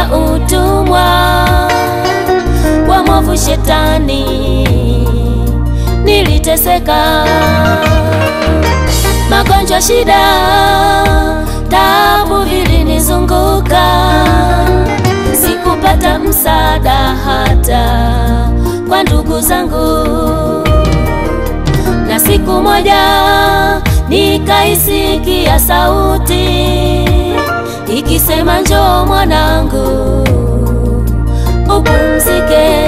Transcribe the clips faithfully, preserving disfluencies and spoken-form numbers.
ya utumwa wa mwovu shetani niliteseka. Magonjwa, shida, taabu vilinizunguka. Sikupata msaada hata kwa ndugu zangu. Na siku moja nikaisikia sauti ikisema, njoo mwanangu upumzike.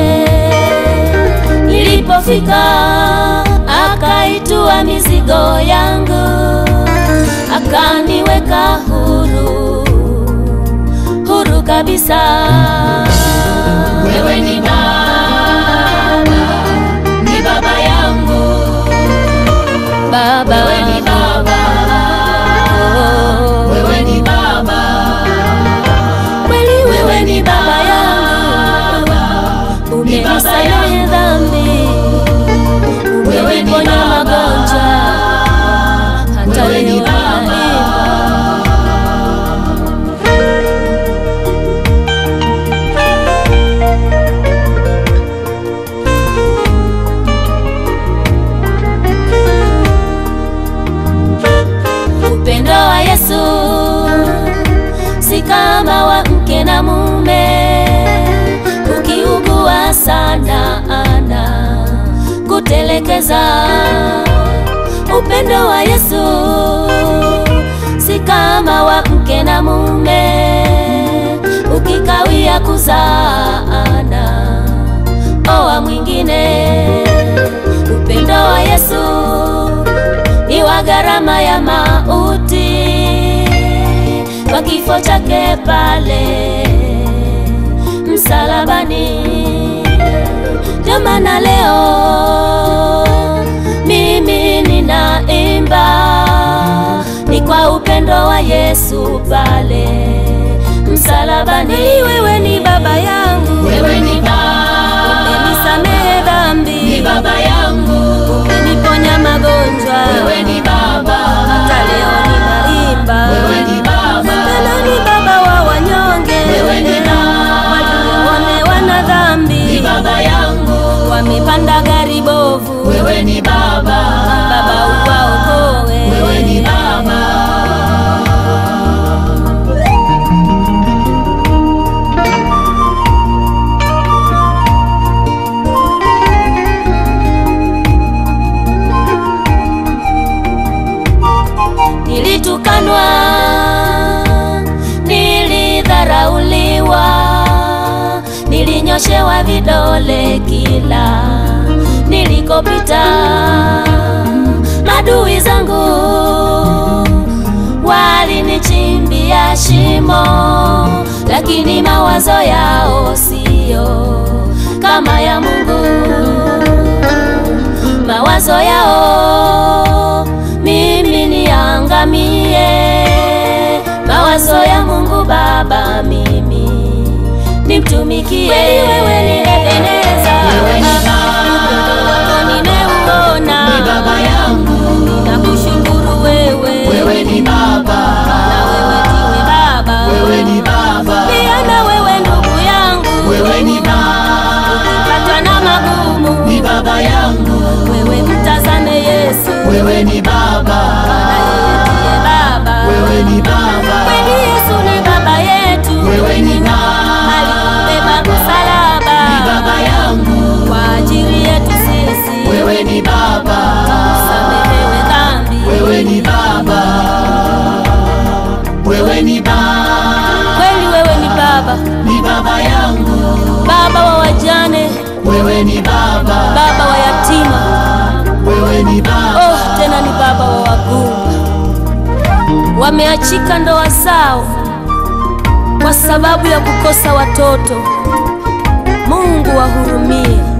Nilipofika akaitua mizigo yangu, akaniweka huru, huru kabisa. Wewe ni baba, ni baba yangu, baba. Wewe ni baba, oh. Wewe ni baba, kweli wewe ni baba yangu. Umenisamehe dhambi, umeniponya magonjwa, hata leo naimba. Upendo wa Yesu si kama wa mke na mume. Ukiugua sana ana kutelekeza. Upendo wa Yesu si kama wa mke na mume. Ukikawia kuzaa ana oa mwingine. Upendo wa Yesu ni wa gharama ya mauti, kwa kifo chake pale msalabani. Ndio maana leo mimi ninaimba, ni kwa upendo wa Yesu pale msalabani. Wewe ni baba yangu, wewe ni baba, umenisamehe dhambi, ni baba yangu, umeniponya magonjwa, wewe ni baba, hata leo ninaimba. Wewe ni baba, tena ni baba wa wanyonge, wewe ni baba, walionewa na dhambi, ni baba yangu, wamepanda gari bovu, wewe ni baba, baba uwaokoe, wewe ni baba. Nilitukanwa, nilidharauliwa, nilinyoshewa vidole kila nilikopita. Adui zangu walinichimbia shimo, lakini mawazo yao sio kama ya Mungu. Mawazo yao mimi niangamie, mawazo ya Mungu Baba mimi nimtumikie. Wewe ni Ebeneza, wewe ni Baba, nimeuona, ni baba yangu, nakushukuru wewe. Wewe ni baba, na wewe ndiwe baba, wewe ni baba, pia na wewe ndugu yangu, wewe ni baba, ukipatwa na magumu, ni baba yangu, wewe mtazame Yesu, wewe ni baba, na yeye ndiye baba, wewe ni baba, kweli Yesu ni baba yetu, wewe ni baba, alibeba msalaba, ni baba yangu, kwa ajili yetu sisi, wewe ni baba, tusamehewe dhambi, wewe ni baba, wewe ni baba, kweli wewe ni baba, ni baba yangu, baba wa wajane, wewe ni baba, baba wa yatima, wewe ni baba, oh tena ni baba wa wagonjwa. Wameachika ndoa zao kwa sababu ya kukosa watoto. Mungu wahurumie.